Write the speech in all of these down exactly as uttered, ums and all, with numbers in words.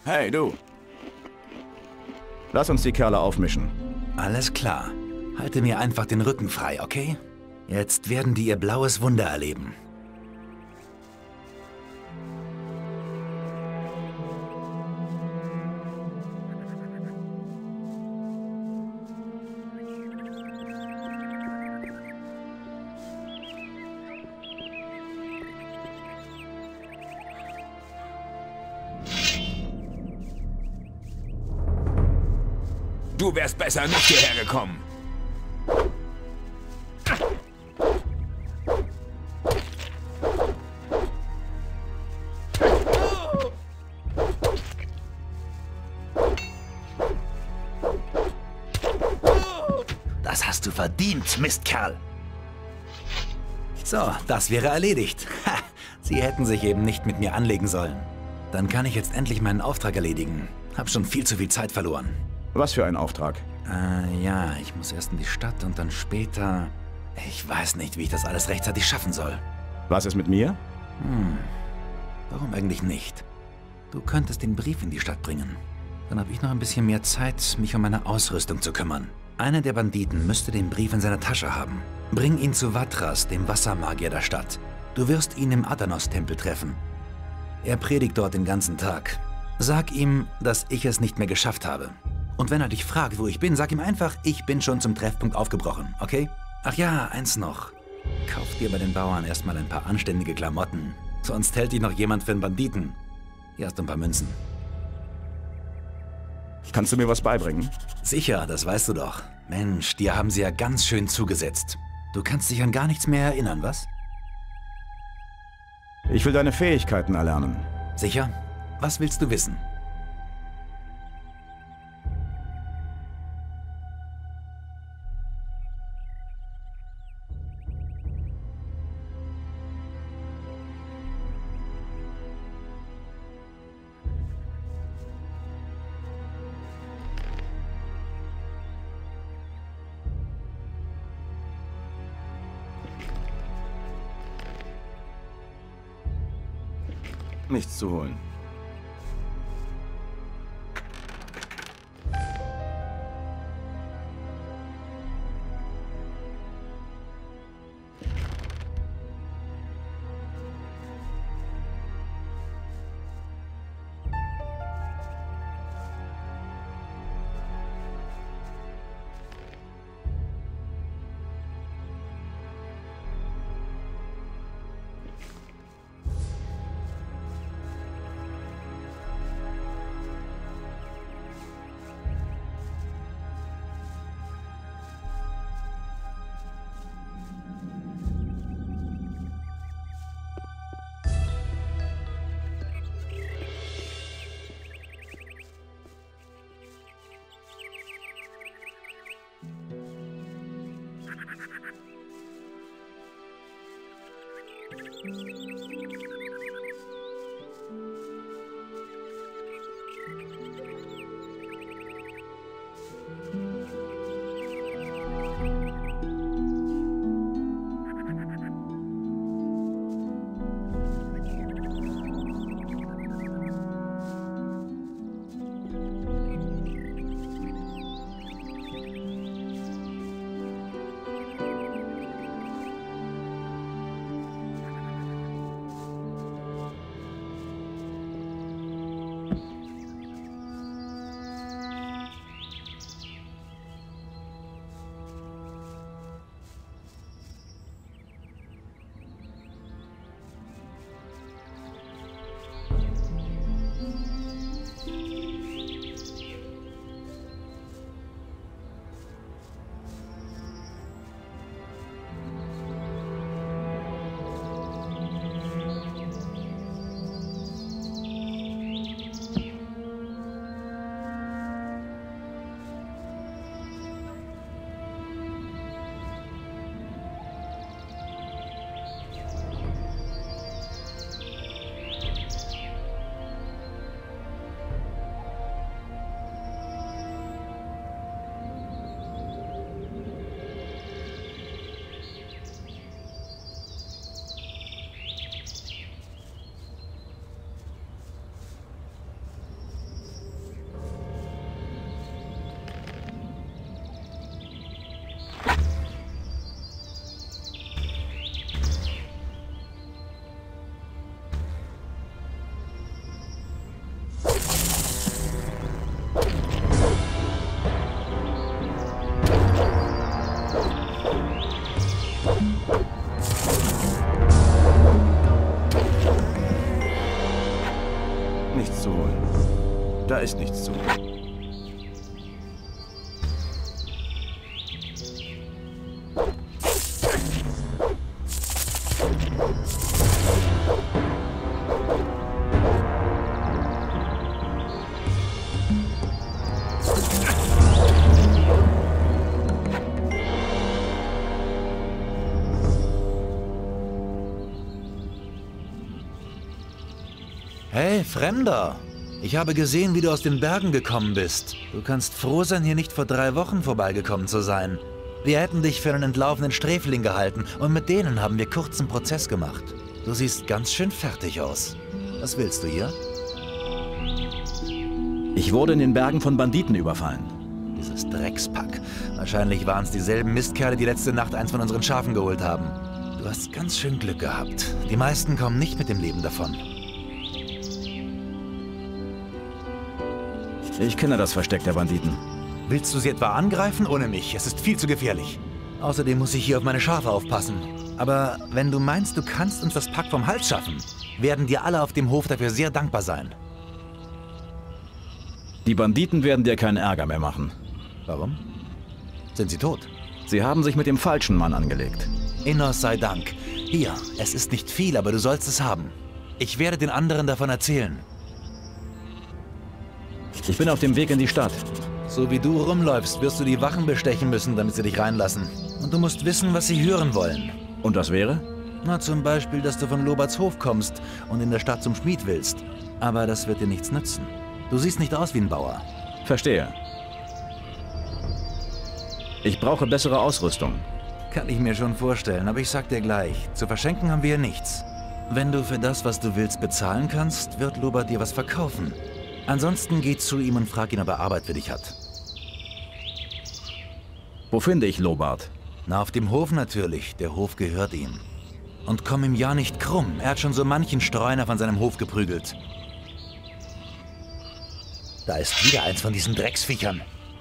Hey, du. Lass uns die Kerle aufmischen. Alles klar. Halte mir einfach den Rücken frei, okay? Jetzt werden die ihr blaues Wunder erleben. Du wärst besser nicht hierher gekommen. Das hast du verdient, Mistkerl. So, das wäre erledigt. Ha, Sie hätten sich eben nicht mit mir anlegen sollen. Dann kann ich jetzt endlich meinen Auftrag erledigen. Hab schon viel zu viel Zeit verloren. Was für ein Auftrag? Äh, ja, ich muss erst in die Stadt und dann später... Ich weiß nicht, wie ich das alles rechtzeitig schaffen soll. Was ist mit mir? Hm, warum eigentlich nicht? Du könntest den Brief in die Stadt bringen. Dann habe ich noch ein bisschen mehr Zeit, mich um meine Ausrüstung zu kümmern. Einer der Banditen müsste den Brief in seiner Tasche haben. Bring ihn zu Vatras, dem Wassermagier der Stadt. Du wirst ihn im Adanos-Tempel treffen. Er predigt dort den ganzen Tag. Sag ihm, dass ich es nicht mehr geschafft habe. Und wenn er dich fragt, wo ich bin, sag ihm einfach, ich bin schon zum Treffpunkt aufgebrochen, okay? Ach ja, eins noch. Kauf dir bei den Bauern erstmal ein paar anständige Klamotten. Sonst hält dich noch jemand für einen Banditen. Hier hast du ein paar Münzen. Kannst du mir was beibringen? Sicher, das weißt du doch. Mensch, dir haben sie ja ganz schön zugesetzt. Du kannst dich an gar nichts mehr erinnern, was? Ich will deine Fähigkeiten erlernen. Sicher? Was willst du wissen? Nichts zu holen. Nichts zu holen. Da ist nichts zu holen. Hey, Fremder! Ich habe gesehen, wie du aus den Bergen gekommen bist. Du kannst froh sein, hier nicht vor drei Wochen vorbeigekommen zu sein. Wir hätten dich für einen entlaufenen Sträfling gehalten und mit denen haben wir kurzen Prozess gemacht. Du siehst ganz schön fertig aus. Was willst du hier? Ich wurde in den Bergen von Banditen überfallen. Dieses Dreckspack. Wahrscheinlich waren es dieselben Mistkerle, die letzte Nacht eins von unseren Schafen geholt haben. Du hast ganz schön Glück gehabt. Die meisten kommen nicht mit dem Leben davon. Ich kenne das Versteck der Banditen. Willst du sie etwa angreifen ohne mich? Es ist viel zu gefährlich. Außerdem muss ich hier auf meine Schafe aufpassen. Aber wenn du meinst, du kannst uns das Pack vom Hals schaffen, werden dir alle auf dem Hof dafür sehr dankbar sein. Die Banditen werden dir keinen Ärger mehr machen. Warum? Sind sie tot? Sie haben sich mit dem falschen Mann angelegt. Innos sei Dank. Hier, es ist nicht viel, aber du sollst es haben. Ich werde den anderen davon erzählen. Ich bin auf dem Weg in die Stadt. So wie du rumläufst, wirst du die Wachen bestechen müssen, damit sie dich reinlassen. Und du musst wissen, was sie hören wollen. Und das wäre? Na, zum Beispiel, dass du von Loberts Hof kommst und in der Stadt zum Schmied willst. Aber das wird dir nichts nützen. Du siehst nicht aus wie ein Bauer. Verstehe. Ich brauche bessere Ausrüstung. Kann ich mir schon vorstellen, aber ich sag dir gleich, zu verschenken haben wir hier nichts. Wenn du für das, was du willst, bezahlen kannst, wird Lobart dir was verkaufen. Ansonsten geh zu ihm und frag ihn, ob er Arbeit für dich hat. Wo finde ich Lobart? Na, auf dem Hof natürlich. Der Hof gehört ihm. Und komm ihm ja nicht krumm. Er hat schon so manchen Streuner von seinem Hof geprügelt. Da ist wieder eins von diesen Drecksviechern.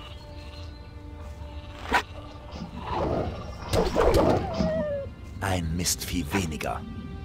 Ein Mistvieh weniger.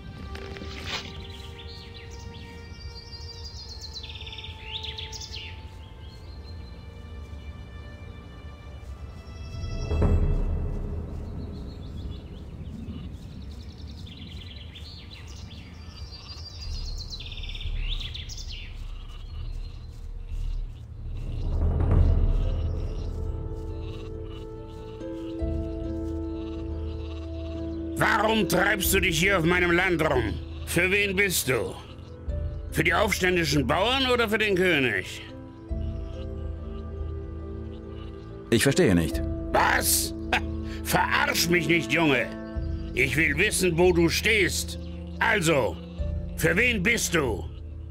Warum treibst du dich hier auf meinem Land rum? Für wen bist du? Für die aufständischen Bauern oder für den König? Ich verstehe nicht. Was? Ha, verarsch mich nicht, Junge. Ich will wissen, wo du stehst. Also, für wen bist du?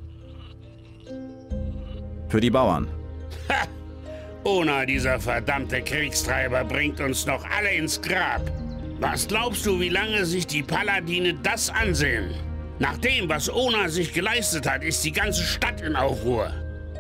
Für die Bauern. Ha! Ona, dieser verdammte Kriegstreiber, bringt uns noch alle ins Grab. Was glaubst du, wie lange sich die Paladine das ansehen? Nach dem, was Ona sich geleistet hat, ist die ganze Stadt in Aufruhr.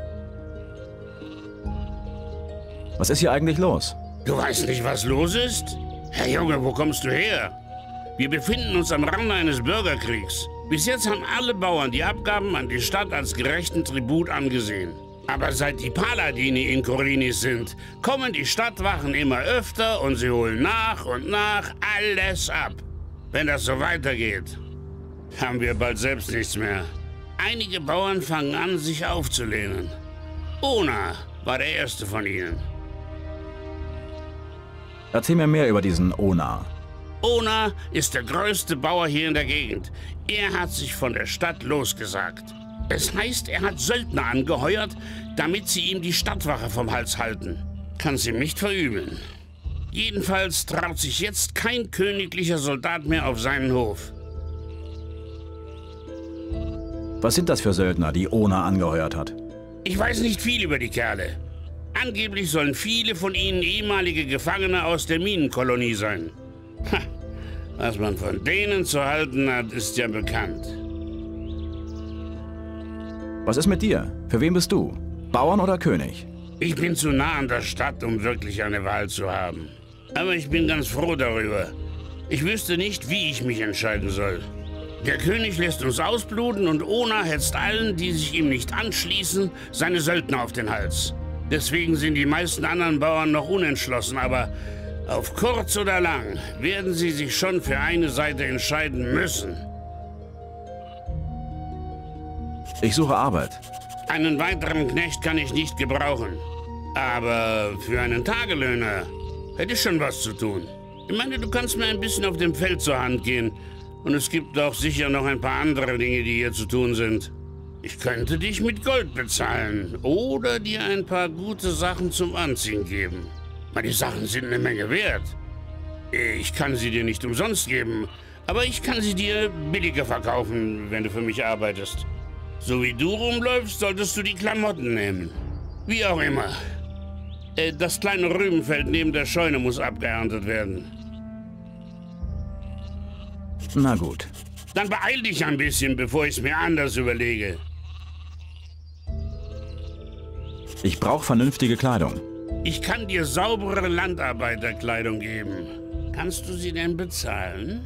Was ist hier eigentlich los? Du weißt nicht, was los ist? Herr Junge, wo kommst du her? Wir befinden uns am Rande eines Bürgerkriegs. Bis jetzt haben alle Bauern die Abgaben an die Stadt als gerechten Tribut angesehen. Aber seit die Paladine in Khorinis sind, kommen die Stadtwachen immer öfter und sie holen nach und nach alles ab. Wenn das so weitergeht, haben wir bald selbst nichts mehr. Einige Bauern fangen an, sich aufzulehnen. Ona war der erste von ihnen. Erzähl mir mehr über diesen Ona. Ona ist der größte Bauer hier in der Gegend. Er hat sich von der Stadt losgesagt. Es heißt, er hat Söldner angeheuert, damit sie ihm die Stadtwache vom Hals halten. Kann's ihm nicht verübeln. Jedenfalls traut sich jetzt kein königlicher Soldat mehr auf seinen Hof. Was sind das für Söldner, die Ona angeheuert hat? Ich weiß nicht viel über die Kerle. Angeblich sollen viele von ihnen ehemalige Gefangene aus der Minenkolonie sein. Ha, was man von denen zu halten hat, ist ja bekannt. Was ist mit dir? Für wen bist du? Bauern oder König? Ich bin zu nah an der Stadt, um wirklich eine Wahl zu haben. Aber ich bin ganz froh darüber. Ich wüsste nicht, wie ich mich entscheiden soll. Der König lässt uns ausbluten und Ona hetzt allen, die sich ihm nicht anschließen, seine Söldner auf den Hals. Deswegen sind die meisten anderen Bauern noch unentschlossen, aber auf kurz oder lang werden sie sich schon für eine Seite entscheiden müssen. Ich suche Arbeit. Einen weiteren Knecht kann ich nicht gebrauchen. Aber für einen Tagelöhner hätte ich schon was zu tun. Ich meine, du kannst mir ein bisschen auf dem Feld zur Hand gehen. Und es gibt auch sicher noch ein paar andere Dinge, die hier zu tun sind. Ich könnte dich mit Gold bezahlen oder dir ein paar gute Sachen zum Anziehen geben. Die Sachen sind eine Menge wert. Ich kann sie dir nicht umsonst geben, aber ich kann sie dir billiger verkaufen, wenn du für mich arbeitest. So wie du rumläufst, solltest du die Klamotten nehmen. Wie auch immer. Das kleine Rübenfeld neben der Scheune muss abgeerntet werden. Na gut. Dann beeil dich ein bisschen, bevor ich es mir anders überlege. Ich brauche vernünftige Kleidung. Ich kann dir saubere Landarbeiterkleidung geben. Kannst du sie denn bezahlen?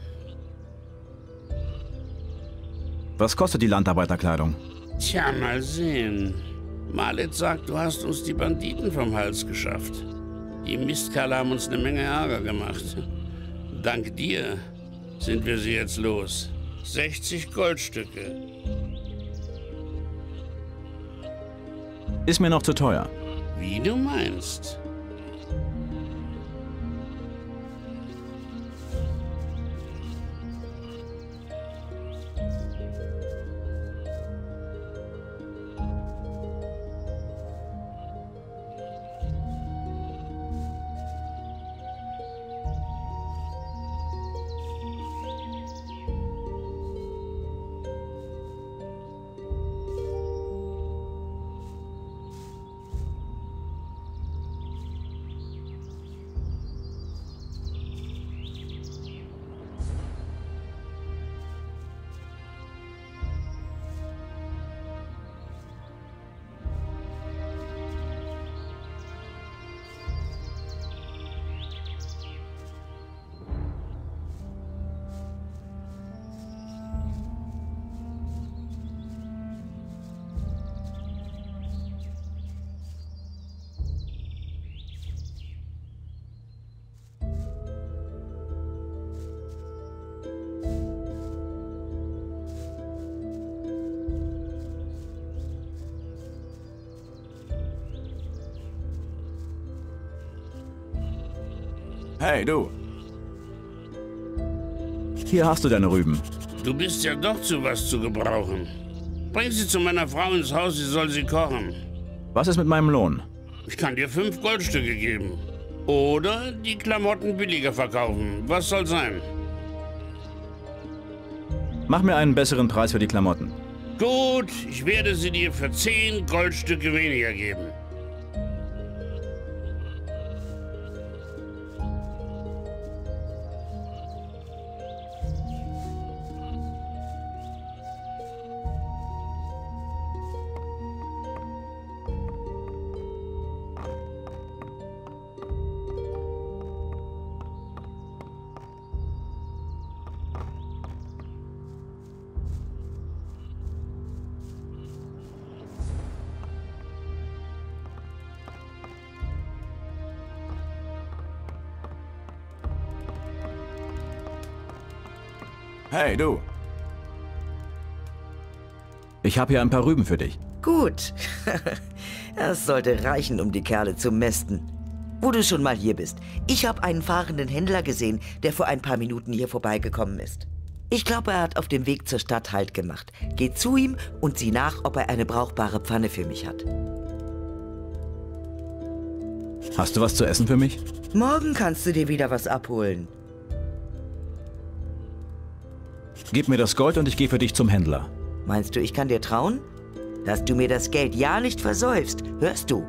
Was kostet die Landarbeiterkleidung? Tja, mal sehen. Malet sagt, du hast uns die Banditen vom Hals geschafft. Die Mistkerle haben uns eine Menge Ärger gemacht. Dank dir sind wir sie jetzt los. sechzig Goldstücke. Ist mir noch zu teuer. Wie du meinst. Hey, du. Hier hast du deine Rüben. Du bist ja doch zu was zu gebrauchen. Bring sie zu meiner Frau ins Haus, sie soll sie kochen. Was ist mit meinem Lohn? Ich kann dir fünf Goldstücke geben. Oder die Klamotten billiger verkaufen. Was soll sein? Mach mir einen besseren Preis für die Klamotten. Gut, ich werde sie dir für zehn Goldstücke weniger geben. Hey, du. Ich habe hier ein paar Rüben für dich. Gut. Das sollte reichen, um die Kerle zu mästen. Wo du schon mal hier bist. Ich habe einen fahrenden Händler gesehen, der vor ein paar Minuten hier vorbeigekommen ist. Ich glaube, er hat auf dem Weg zur Stadt Halt gemacht. Geh zu ihm und sieh nach, ob er eine brauchbare Pfanne für mich hat. Hast du was zu essen für mich? Morgen kannst du dir wieder was abholen. Gib mir das Gold und ich gehe für dich zum Händler. Meinst du, ich kann dir trauen? Dass du mir das Geld ja nicht versäufst, hörst du?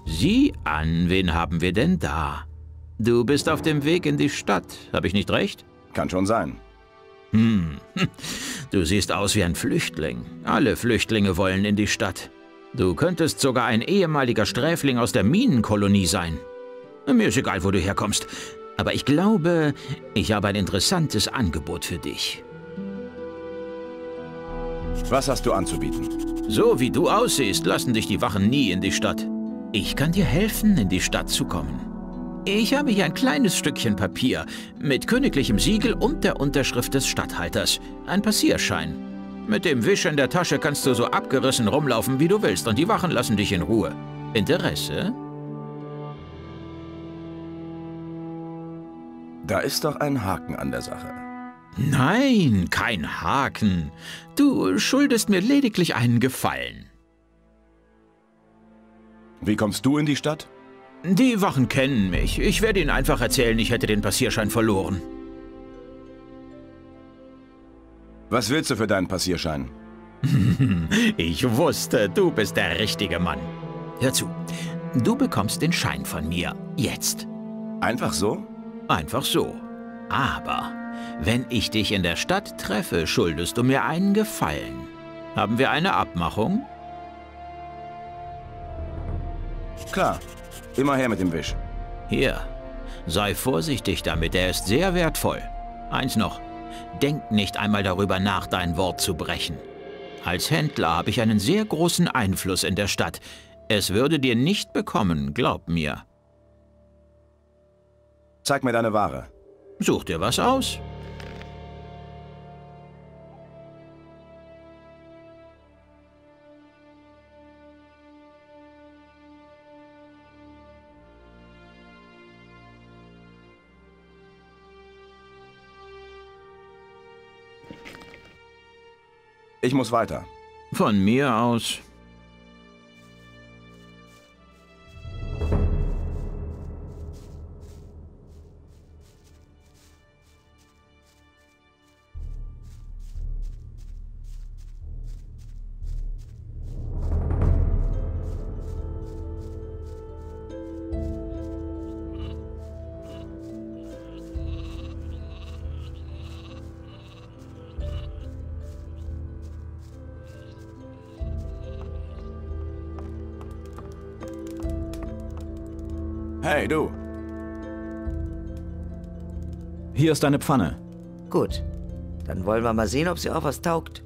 Sieh an, wen haben wir denn da? Du bist auf dem Weg in die Stadt, habe ich nicht recht? Kann schon sein. Hm, du siehst aus wie ein Flüchtling. Alle Flüchtlinge wollen in die Stadt. Du könntest sogar ein ehemaliger Sträfling aus der Minenkolonie sein. Mir ist egal, wo du herkommst. Aber ich glaube, ich habe ein interessantes Angebot für dich. Was hast du anzubieten? So wie du aussiehst, lassen dich die Wachen nie in die Stadt. Ich kann dir helfen, in die Stadt zu kommen. Ich habe hier ein kleines Stückchen Papier mit königlichem Siegel und der Unterschrift des Statthalters. Ein Passierschein. Mit dem Wisch in der Tasche kannst du so abgerissen rumlaufen, wie du willst, und die Wachen lassen dich in Ruhe. Interesse? Da ist doch ein Haken an der Sache. Nein, kein Haken. Du schuldest mir lediglich einen Gefallen. Wie kommst du in die Stadt? Die Wachen kennen mich. Ich werde ihnen einfach erzählen, ich hätte den Passierschein verloren. Was willst du für deinen Passierschein? Ich wusste, du bist der richtige Mann. Hör zu, du bekommst den Schein von mir. Jetzt. Einfach so? Einfach so. Aber wenn ich dich in der Stadt treffe, schuldest du mir einen Gefallen. Haben wir eine Abmachung? Klar. Immer her mit dem Wisch. Hier. Sei vorsichtig damit, er ist sehr wertvoll. Eins noch. Denk nicht einmal darüber nach, dein Wort zu brechen. Als Händler habe ich einen sehr großen Einfluss in der Stadt. Es würde dir nicht bekommen, glaub mir. Zeig mir deine Ware. Such dir was aus. Ich muss weiter. Von mir aus. Hey, du. Hier ist deine Pfanne. Gut. Dann wollen wir mal sehen, ob sie auch was taugt.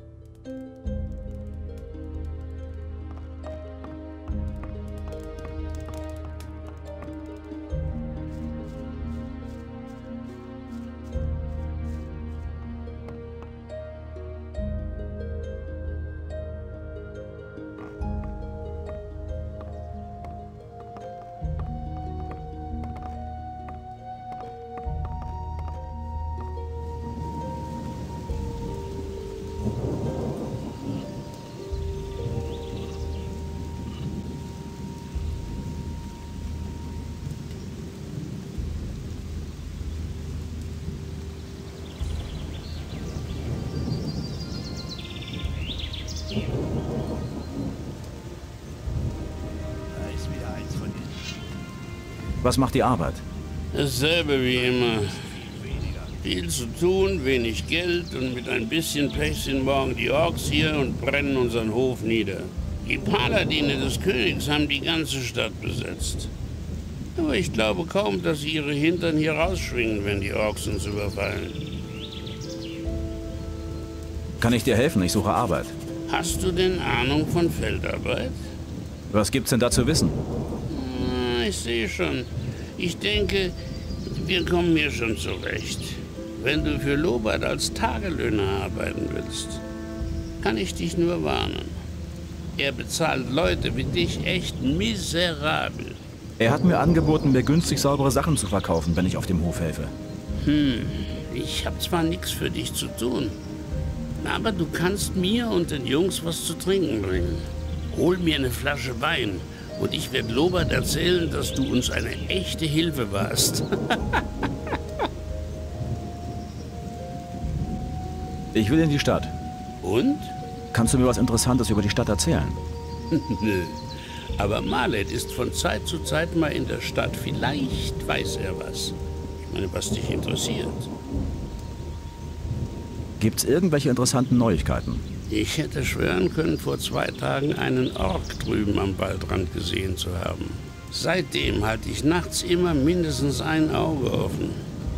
Was macht die Arbeit? Dasselbe wie immer. Viel zu tun, wenig Geld und mit ein bisschen Pech sind morgen die Orks hier und brennen unseren Hof nieder. Die Paladine des Königs haben die ganze Stadt besetzt. Aber ich glaube kaum, dass sie ihre Hintern hier rausschwingen, wenn die Orks uns überfallen. Kann ich dir helfen? Ich suche Arbeit. Hast du denn Ahnung von Feldarbeit? Was gibt's denn da zu wissen? Ah, ich sehe schon. Ich denke, wir kommen hier schon zurecht. Wenn du für Lobart als Tagelöhner arbeiten willst, kann ich dich nur warnen. Er bezahlt Leute wie dich echt miserabel. Er hat mir angeboten, mir günstig saubere Sachen zu verkaufen, wenn ich auf dem Hof helfe. Hm, ich habe zwar nichts für dich zu tun, aber du kannst mir und den Jungs was zu trinken bringen. Hol mir eine Flasche Wein und ich werde Lobart erzählen, dass du uns eine echte Hilfe warst. Ich will in die Stadt. Und? Kannst du mir was Interessantes über die Stadt erzählen? Nö. Aber Malet ist von Zeit zu Zeit mal in der Stadt. Vielleicht weiß er was. Ich meine, was dich interessiert. Gibt's irgendwelche interessanten Neuigkeiten? Ich hätte schwören können, vor zwei Tagen einen Ork drüben am Waldrand gesehen zu haben. Seitdem halte ich nachts immer mindestens ein Auge offen.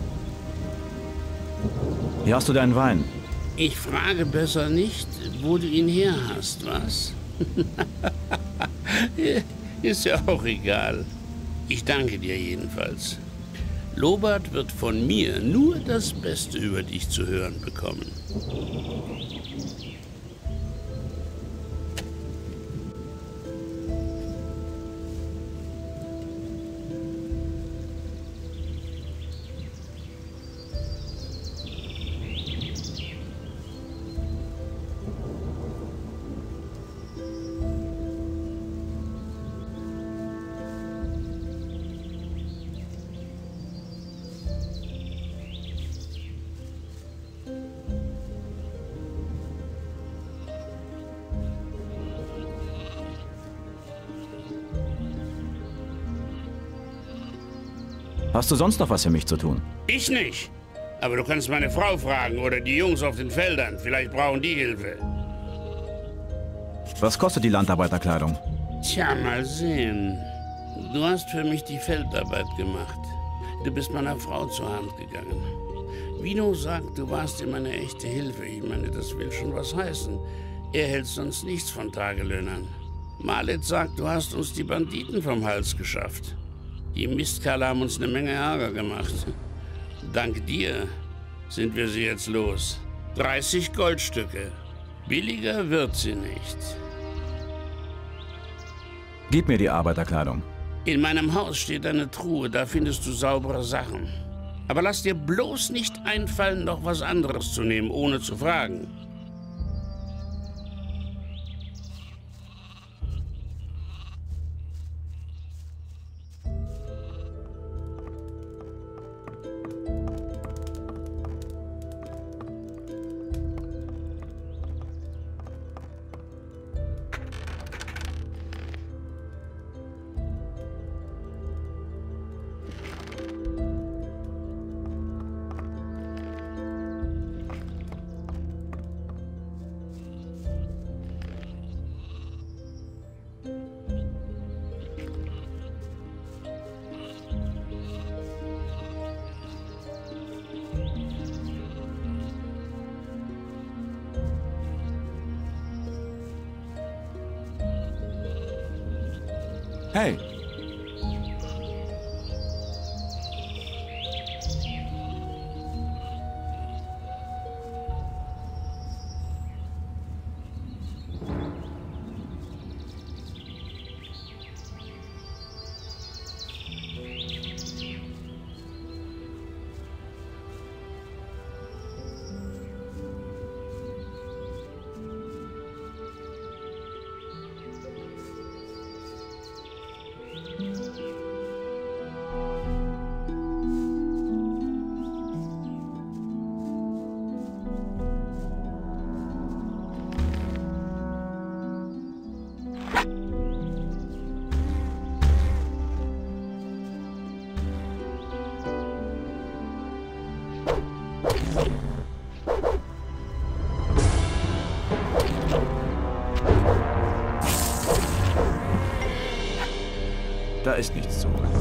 Hier hast du deinen Wein. Ich frage besser nicht, wo du ihn her hast, was? Ist ja auch egal. Ich danke dir jedenfalls. Lobart wird von mir nur das Beste über dich zu hören bekommen. Hast du sonst noch was für mich zu tun? Ich nicht. Aber du kannst meine Frau fragen oder die Jungs auf den Feldern. Vielleicht brauchen die Hilfe. Was kostet die Landarbeiterkleidung? Tja, mal sehen. Du hast für mich die Feldarbeit gemacht. Du bist meiner Frau zur Hand gegangen. Vino sagt, du warst ihm eine echte Hilfe. Ich meine, das will schon was heißen. Er hält sonst nichts von Tagelöhnern. Malet sagt, du hast uns die Banditen vom Hals geschafft. Die Mistkerle haben uns eine Menge Ärger gemacht. Dank dir sind wir sie jetzt los. dreißig Goldstücke. Billiger wird sie nicht. Gib mir die Arbeiterkleidung. In meinem Haus steht eine Truhe, da findest du saubere Sachen. Aber lass dir bloß nicht einfallen, noch was anderes zu nehmen, ohne zu fragen. Hey! Da ist nichts zu holen.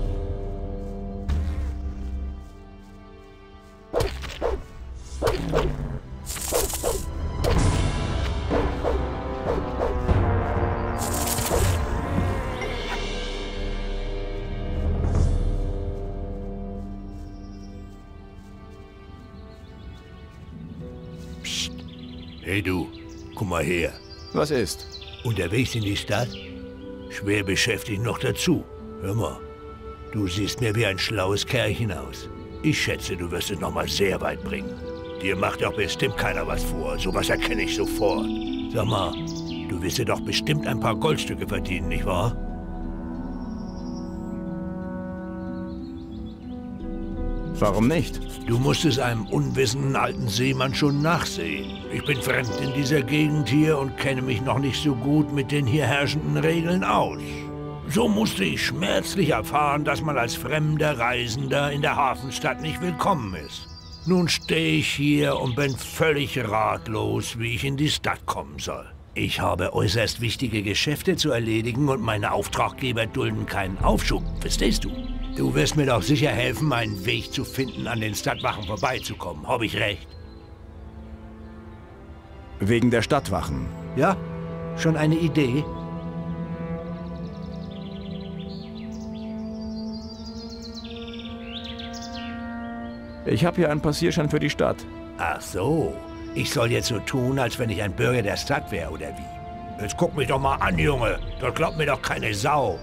Psst. Hey du, komm mal her. Was ist? Unterwegs in die Stadt? Schwer beschäftigt noch dazu. Hör mal, du siehst mir wie ein schlaues Kerlchen aus. Ich schätze, du wirst es noch mal sehr weit bringen. Dir macht doch bestimmt keiner was vor. Sowas erkenne ich sofort. Sag mal, du wirst dir doch bestimmt ein paar Goldstücke verdienen, nicht wahr? Warum nicht? Du musst es einem unwissenden alten Seemann schon nachsehen. Ich bin fremd in dieser Gegend hier und kenne mich noch nicht so gut mit den hier herrschenden Regeln aus. So musste ich schmerzlich erfahren, dass man als fremder Reisender in der Hafenstadt nicht willkommen ist. Nun stehe ich hier und bin völlig ratlos, wie ich in die Stadt kommen soll. Ich habe äußerst wichtige Geschäfte zu erledigen und meine Auftraggeber dulden keinen Aufschub, verstehst du? Du wirst mir doch sicher helfen, einen Weg zu finden, an den Stadtwachen vorbeizukommen. Habe ich recht? Wegen der Stadtwachen. Ja? Schon eine Idee? Ich habe hier einen Passierschein für die Stadt. Ach so. Ich soll jetzt so tun, als wenn ich ein Bürger der Stadt wäre, oder wie? Jetzt guck mich doch mal an, Junge. Das glaubt mir doch keine Sau.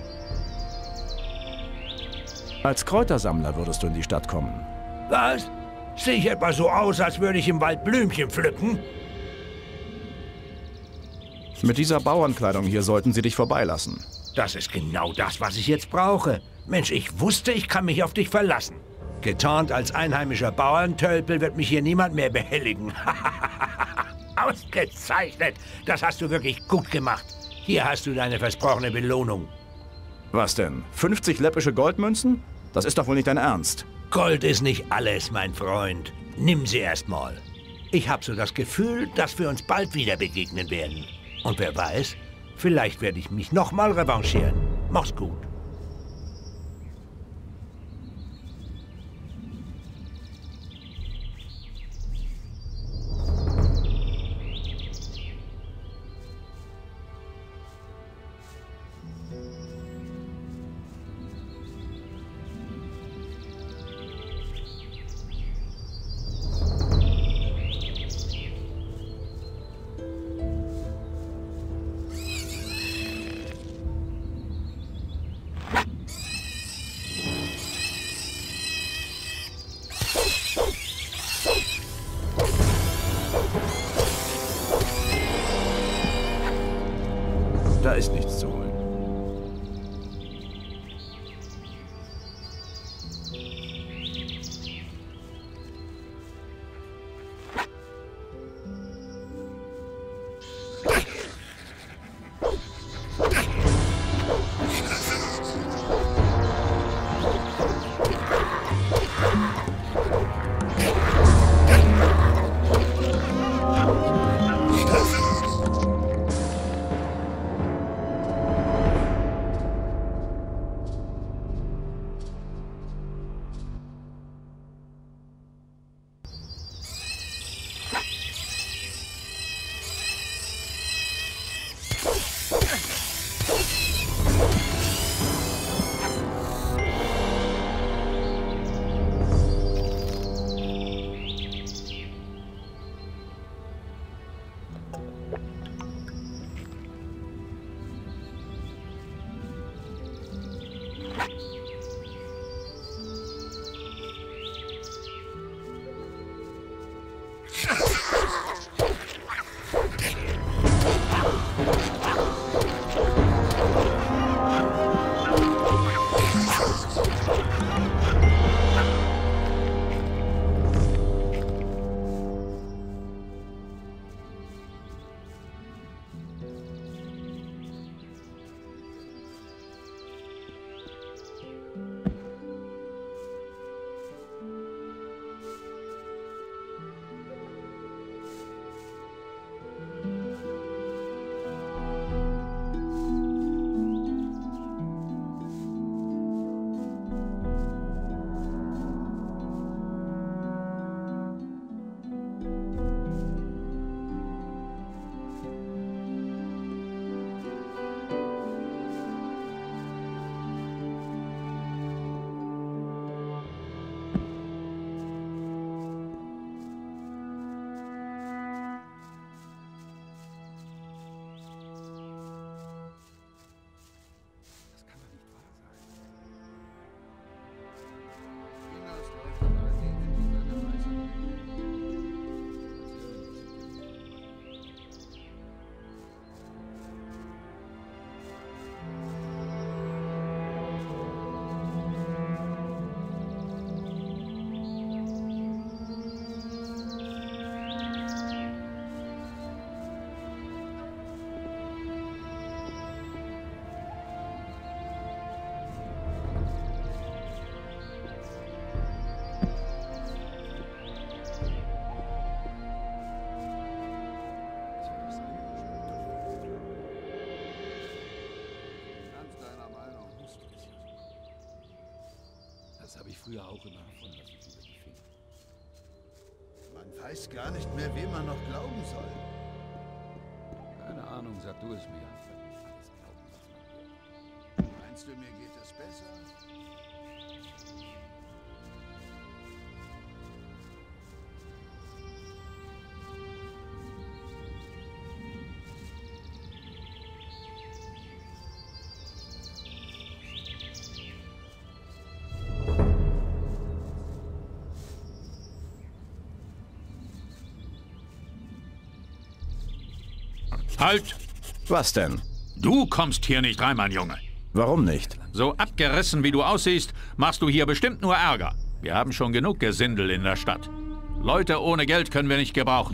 Als Kräutersammler würdest du in die Stadt kommen. Was? Sehe ich etwa so aus, als würde ich im Wald Blümchen pflücken? Mit dieser Bauernkleidung hier sollten sie dich vorbeilassen. Das ist genau das, was ich jetzt brauche. Mensch, ich wusste, ich kann mich auf dich verlassen. Getarnt als einheimischer Bauerntölpel wird mich hier niemand mehr behelligen. Ausgezeichnet! Das hast du wirklich gut gemacht. Hier hast du deine versprochene Belohnung. Was denn? fünfzig läppische Goldmünzen? Das ist doch wohl nicht dein Ernst. Gold ist nicht alles, mein Freund. Nimm sie erst mal. Ich habe so das Gefühl, dass wir uns bald wieder begegnen werden. Und wer weiß, vielleicht werde ich mich noch mal revanchieren. Mach's gut. Da ist nichts zu holen. habe ich früher auch immer davon, dass ich über die Finger. Man weiß gar nicht mehr, wem man noch glauben soll. Keine Ahnung, sag du es mir. Alles glauben, was man will. Meinst du, mir geht es besser? Halt! Was denn? Du kommst hier nicht rein, mein Junge. Warum nicht? So abgerissen wie du aussiehst, machst du hier bestimmt nur Ärger. Wir haben schon genug Gesindel in der Stadt. Leute ohne Geld können wir nicht gebrauchen.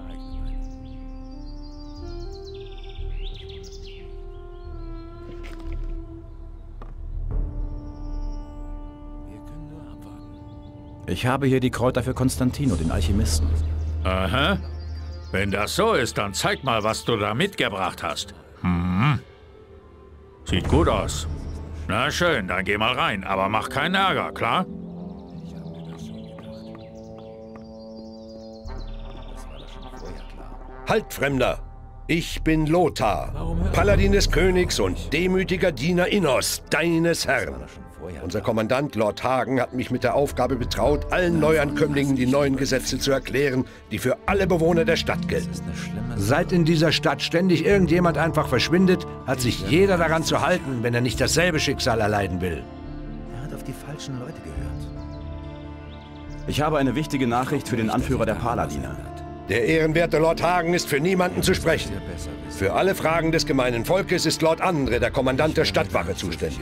Ich habe hier die Kräuter für Konstantino, den Alchemisten. Aha. Wenn das so ist, dann zeig mal, was du da mitgebracht hast. Hm. Sieht gut aus. Na schön, dann geh mal rein, aber mach keinen Ärger, klar? Halt, Fremder! Ich bin Lothar, Paladin des Königs und demütiger Diener Innos, deines Herrn. Unser Kommandant Lord Hagen hat mich mit der Aufgabe betraut, allen Neuankömmlingen die neuen Gesetze zu erklären, die für alle Bewohner der Stadt gelten. Seit in dieser Stadt ständig irgendjemand einfach verschwindet, hat sich jeder daran zu halten, wenn er nicht dasselbe Schicksal erleiden will. Er hat auf die falschen Leute gehört. Ich habe eine wichtige Nachricht für den Anführer der Paladiner. Der ehrenwerte Lord Hagen ist für niemanden zu sprechen. Für alle Fragen des gemeinen Volkes ist Lord Andre, der Kommandant der Stadtwache, zuständig.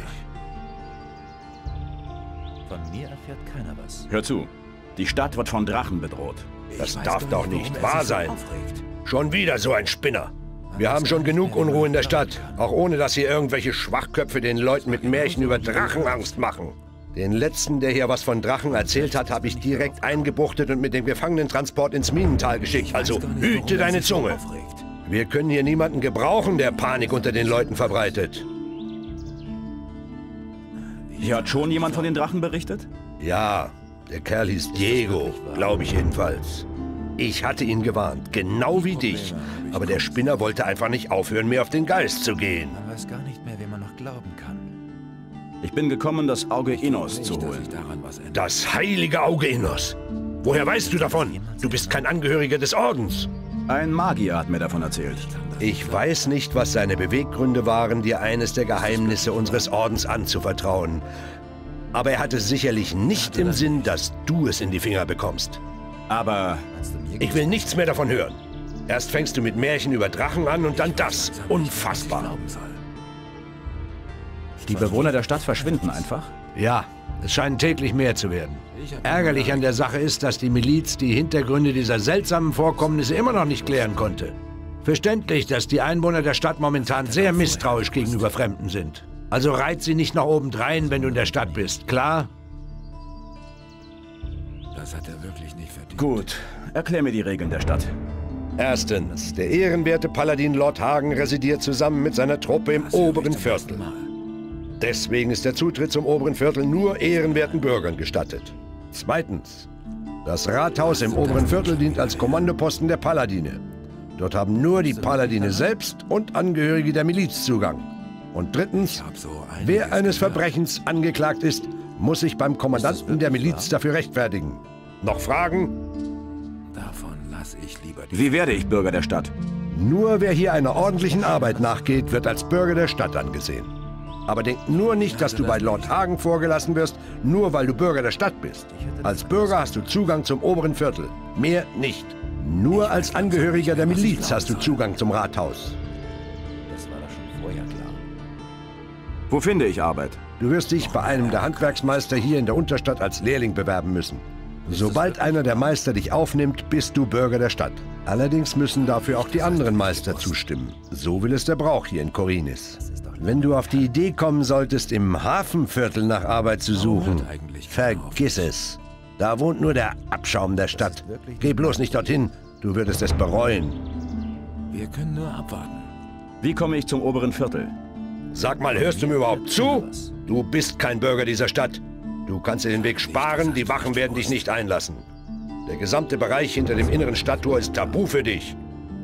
Von mir erfährt keiner was. Hör zu, die Stadt wird von Drachen bedroht. Das darf doch nicht wahr sein. Schon wieder so ein Spinner. Wir haben schon genug Unruhe in der Stadt, auch ohne dass hier irgendwelche Schwachköpfe den Leuten mit Märchen über Drachen Angst machen. Den letzten, der hier was von Drachen erzählt hat, habe ich direkt eingebuchtet und mit dem Gefangenentransport ins Minental geschickt. Also hüte deine Zunge. Wir können hier niemanden gebrauchen, der Panik unter den Leuten verbreitet. Hier hat schon jemand von den Drachen berichtet? Ja, der Kerl hieß Diego, glaube ich jedenfalls. Ich hatte ihn gewarnt, genau wie dich. Aber der Spinner wollte einfach nicht aufhören, mir auf den Geist zu gehen. Man weiß gar nicht mehr, wem man noch glauben kann. Ich bin gekommen, das Auge Innos zu holen. Das heilige Auge Innos. Woher weißt du davon? Du bist kein Angehöriger des Ordens. Ein Magier hat mir davon erzählt. Ich weiß nicht, was seine Beweggründe waren, dir eines der Geheimnisse unseres Ordens anzuvertrauen. Aber er hatte sicherlich nicht im Sinn, dass du es in die Finger bekommst. Aber ich will nichts mehr davon hören. Erst fängst du mit Märchen über Drachen an und dann das. Unfassbar. Die Bewohner der Stadt verschwinden einfach? Ja, es scheinen täglich mehr zu werden. Ärgerlich an der Sache ist, dass die Miliz die Hintergründe dieser seltsamen Vorkommnisse immer noch nicht klären konnte. Verständlich, dass die Einwohner der Stadt momentan sehr misstrauisch gegenüber Fremden sind. Also reiz sie nicht nach obendrein, wenn du in der Stadt bist, klar? Das hat er wirklich nicht verdient. Gut, erklär mir die Regeln der Stadt. Erstens, der ehrenwerte Paladin Lord Hagen residiert zusammen mit seiner Truppe im oberen Viertel. Deswegen ist der Zutritt zum oberen Viertel nur ehrenwerten Bürgern gestattet. Zweitens, das Rathaus im oberen Viertel dient als Kommandoposten der Paladine. Dort haben nur die Paladine selbst und Angehörige der Miliz Zugang. Und drittens, wer eines Verbrechens angeklagt ist, muss sich beim Kommandanten der Miliz dafür rechtfertigen. Noch Fragen? Davon lasse ich lieber die... Wie werde ich Bürger der Stadt? Nur wer hier einer ordentlichen Arbeit nachgeht, wird als Bürger der Stadt angesehen. Aber denk nur nicht, dass du bei Lord Hagen vorgelassen wirst, nur weil du Bürger der Stadt bist. Als Bürger hast du Zugang zum oberen Viertel. Mehr nicht. Nur als Angehöriger der Miliz hast du Zugang zum Rathaus. Das war doch schon vorher klar. Wo finde ich Arbeit? Du wirst dich bei einem der Handwerksmeister hier in der Unterstadt als Lehrling bewerben müssen. Sobald einer der Meister dich aufnimmt, bist du Bürger der Stadt. Allerdings müssen dafür auch die anderen Meister zustimmen. So will es der Brauch hier in Khorinis. Wenn du auf die Idee kommen solltest, im Hafenviertel nach Arbeit zu suchen, vergiss es. Da wohnt nur der Abschaum der Stadt. Geh bloß nicht dorthin, du würdest es bereuen. Wir können nur abwarten. Wie komme ich zum oberen Viertel? Sag mal, hörst du mir überhaupt zu? Du bist kein Bürger dieser Stadt. Du kannst dir den Weg sparen, die Wachen werden dich nicht einlassen. Der gesamte Bereich hinter dem inneren Stadttor ist tabu für dich.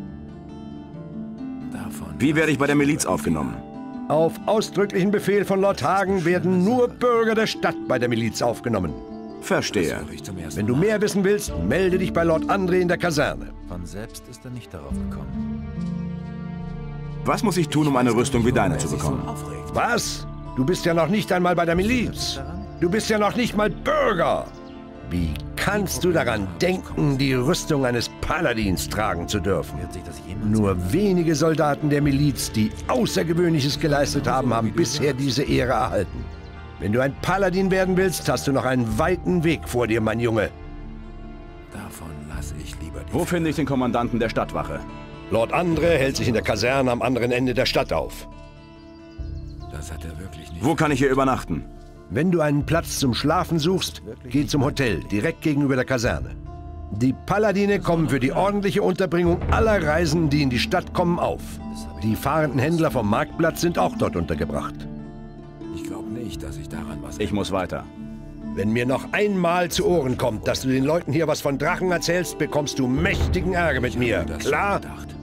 Wie werde ich bei der Miliz aufgenommen? Auf ausdrücklichen Befehl von Lord Hagen werden nur Bürger der Stadt bei der Miliz aufgenommen. Verstehe. Wenn du mehr wissen willst, melde dich bei Lord André in der Kaserne. Von selbst ist er nicht darauf gekommen. Was muss ich tun, um eine Rüstung wie deine zu bekommen? Was? Du bist ja noch nicht einmal bei der Miliz. Du bist ja noch nicht mal Bürger. Wie kannst du daran denken, die Rüstung eines Paladins tragen zu dürfen? Nur wenige Soldaten der Miliz, die Außergewöhnliches geleistet haben, haben bisher diese Ehre erhalten. Wenn du ein Paladin werden willst, hast du noch einen weiten Weg vor dir, mein Junge. Davon lasse ich lieber die Wo finde ich den Kommandanten der Stadtwache? Lord André hält sich in der Kaserne am anderen Ende der Stadt auf. Das hat er wirklich nicht. Wo kann ich hier übernachten? Wenn du einen Platz zum Schlafen suchst, geh zum Hotel, direkt gegenüber der Kaserne. Die Paladine kommen für die ordentliche Unterbringung aller Reisenden, die in die Stadt kommen, auf. Die fahrenden Händler vom Marktplatz sind auch dort untergebracht. Ich glaube nicht, dass ich daran was... Ich muss weiter. Wenn mir noch einmal zu Ohren kommt, dass du den Leuten hier was von Drachen erzählst, bekommst du mächtigen Ärger mit mir. Klar? Gedacht.